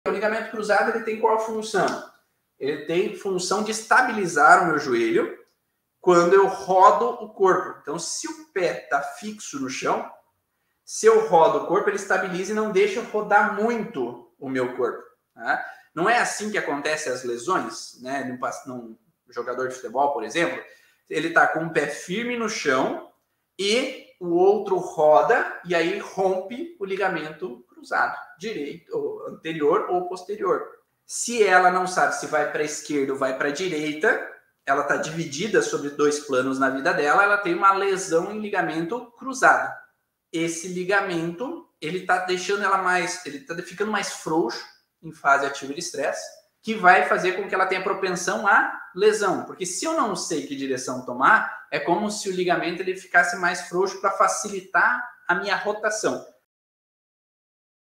O ligamento cruzado ele tem qual função? Ele tem função de estabilizar o meu joelho quando eu rodo o corpo. Então, se o pé está fixo no chão, se eu rodo o corpo, ele estabiliza e não deixa eu rodar muito o meu corpo. Tá? Não é assim que acontece as lesões, né? Num jogador de futebol, por exemplo, ele está com o pé firme no chão e o outro roda e aí rompe o ligamento cruzado, direito, ou anterior ou posterior. Se ela não sabe se vai para a esquerda ou vai para a direita, ela está dividida sobre 2 planos na vida dela, ela tem uma lesão em ligamento cruzado. Esse ligamento, ele está deixando ela mais, ele está ficando mais frouxo em fase ativa de estresse, que vai fazer com que ela tenha propensão à lesão. Porque se eu não sei que direção tomar, é como se o ligamento ele ficasse mais frouxo para facilitar a minha rotação.